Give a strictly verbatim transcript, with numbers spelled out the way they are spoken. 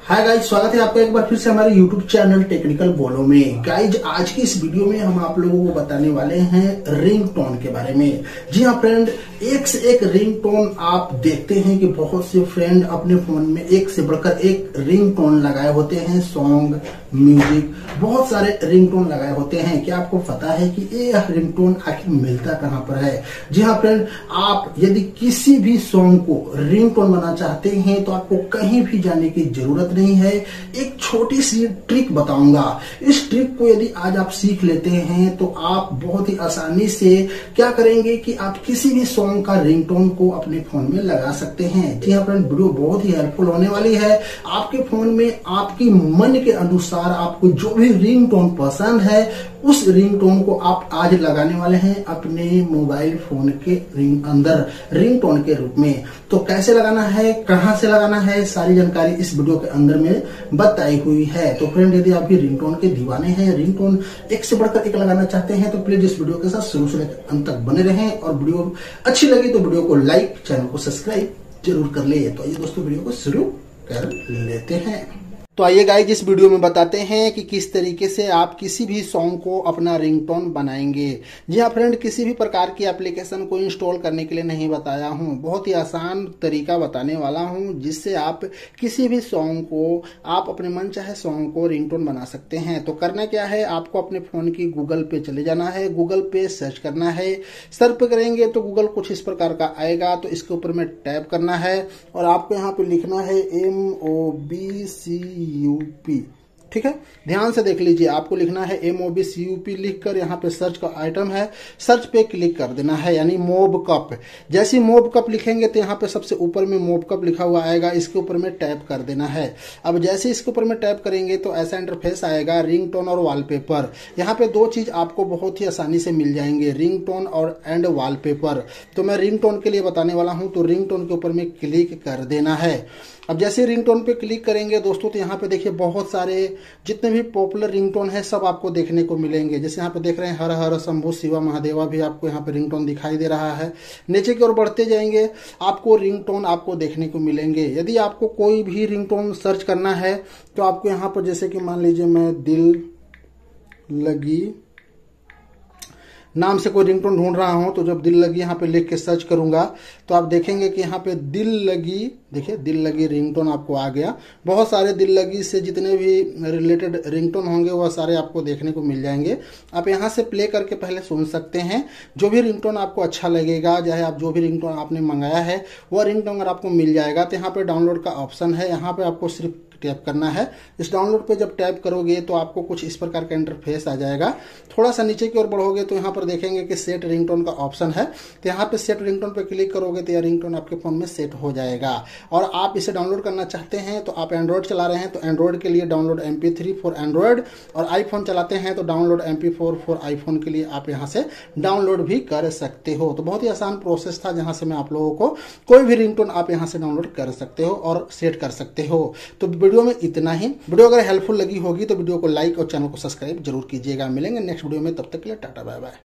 Hi guys, स्वागत है आपका एक बार फिर से हमारे यूट्यूब चैनल टेक्निकल बोलो में। गाइज, आज की इस वीडियो में हम आप लोगों को बताने वाले हैं रिंग टोन के बारे में। जी हाँ फ्रेंड, एक से एक रिंग टोन आप देखते हैं कि बहुत से फ्रेंड अपने फोन में एक से बढ़कर एक रिंग टोन लगाए होते हैं। सॉन्ग, म्यूजिक, बहुत सारे रिंग टोन लगाए होते हैं। क्या आपको पता है कि ये रिंग टोन आखिर मिलता कहाँ पर है? जी हाँ फ्रेंड, आप यदि किसी भी सॉन्ग को रिंग टोन बनाना चाहते हैं तो आपको कहीं भी जाने की जरूरत नहीं है। एक छोटी सी ट्रिक बताऊंगा। इस ट्रिक को यदि आज आप सीख लेते हैं तो आप बहुत ही आसानी से क्या करेंगे कि आप किसी भी सॉन्ग का रिंगटोन को अपने फोन में लगा सकते हैं। जी हाँ फ्रेंड, वीडियो बहुत ही हेल्पफुल होने वाली है। आपके फोन में आपकी मन के अनुसार आपको जो भी रिंगटोन पसंद है उस रिंगटोन को आप आज लगाने वाले हैं अपने मोबाइल फोन के रिंग अंदर रिंगटोन के रूप में। तो कैसे लगाना है, कहां से लगाना है, सारी जानकारी इस वीडियो के अंदर में बताई हुई है। तो फ्रेंड, यदि आप भी रिंगटोन के दीवाने हैं, रिंगटोन एक से बढ़कर एक लगाना चाहते हैं तो प्लीज इस वीडियो के साथ शुरू से लेकर अंत तक बने रहें। और वीडियो अच्छी लगी तो वीडियो को लाइक, चैनल को सब्सक्राइब जरूर कर ले। तो आइए दोस्तों, वीडियो को शुरू कर लेते हैं। तो आइए गाइस, इस वीडियो में बताते हैं कि किस तरीके से आप किसी भी सॉन्ग को अपना रिंगटोन बनाएंगे। जी हाँ फ्रेंड, किसी भी प्रकार की एप्लीकेशन को इंस्टॉल करने के लिए नहीं बताया हूँ। बहुत ही आसान तरीका बताने वाला हूँ जिससे आप किसी भी सॉन्ग को, आप अपने मन चाहे सॉन्ग को रिंगटोन बना सकते हैं। तो करना क्या है, आपको अपने फोन की गूगल पे चले जाना है। गूगल पे सर्च करना है। सर्च करेंगे तो गूगल कुछ इस प्रकार का आएगा। तो इसके ऊपर में टैप करना है और आपको यहाँ पे लिखना है M O B C UP. ठीक है, ध्यान से देख लीजिए। आपको लिखना है M O B C U P लिखकर यहाँ पे सर्च का आइटम है, सर्च पे क्लिक कर देना है, यानी मोब कप। जैसे मोब कप लिखेंगे तो यहाँ पे सबसे ऊपर में मोब कप लिखा हुआ आएगा, इसके ऊपर में टैप कर देना है। अब जैसे इसके ऊपर में टैप करेंगे तो ऐसा इंटरफेस आएगा, रिंगटोन और वॉलपेपर। यहाँ पे दो चीज आपको बहुत ही आसानी से मिल जाएंगे, रिंगटोन और एंड वॉलपेपर। तो मैं रिंगटोन के लिए बताने वाला हूँ, तो रिंगटोन के ऊपर में क्लिक कर देना है। अब जैसे रिंगटोन पे क्लिक करेंगे दोस्तों तो यहाँ पे देखिए बहुत सारे जितने भी पॉपुलर रिंगटोन है सब आपको देखने को मिलेंगे। जैसे यहाँ पे देख रहे हैं हर हर शंभु शिवा महादेवा भी आपको यहाँ पे रिंगटोन दिखाई दे रहा है। नीचे की ओर बढ़ते जाएंगे आपको रिंगटोन आपको देखने को मिलेंगे। यदि आपको कोई भी रिंगटोन सर्च करना है तो आपको यहाँ पर, जैसे कि मान लीजिए मैं दिल लगी नाम से कोई रिंगटोन ढूंढ रहा हूं, तो जब दिल लगी यहाँ पे लिख के सर्च करूंगा तो आप देखेंगे कि यहाँ पे दिल लगी, देखिए दिल लगी रिंगटोन आपको आ गया। बहुत सारे दिल लगी से जितने भी रिलेटेड रिंगटोन होंगे वह सारे आपको देखने को मिल जाएंगे। आप यहाँ से प्ले करके पहले सुन सकते हैं। जो भी रिंगटोन आपको अच्छा लगेगा, चाहे आप जो भी रिंगटोन आपने मंगाया है वह रिंगटोन अगर आपको मिल जाएगा तो यहाँ पे डाउनलोड का ऑप्शन है, यहाँ पे आपको सिर्फ टैप करना है। इस डाउनलोड पे जब टैप करोगे तो आपको कुछ इस प्रकार का इंटरफेस आ जाएगा। थोड़ा सा नीचे की ओर बढ़ोगे तो यहाँ पर देखेंगे कि सेट रिंगटोन का ऑप्शन है। तो यहाँ पे सेट रिंगटोन पे क्लिक करोगे तो यह रिंगटोन आपके फोन में सेट हो जाएगा। और आप इसे डाउनलोड करना चाहते हैं तो आप एंड्रॉइड चला रहे हैं तो एंड्रॉइड के लिए download M P three for Android, और आईफोन चलाते हैं तो download M P four for iPhone के लिए आप यहाँ से डाउनलोड भी कर सकते हो। तो बहुत ही आसान प्रोसेस था जहां से मैं आप लोगों को कोई भी रिंगटोन आप यहाँ से डाउनलोड कर सकते हो और सेट कर सकते हो। तो वीडियो में इतना ही। वीडियो अगर हेल्पफुल लगी होगी तो वीडियो को लाइक और चैनल को सब्सक्राइब जरूर कीजिएगा। मिलेंगे नेक्स्ट वीडियो में, तब तक के लिए टाटा बाय बाय।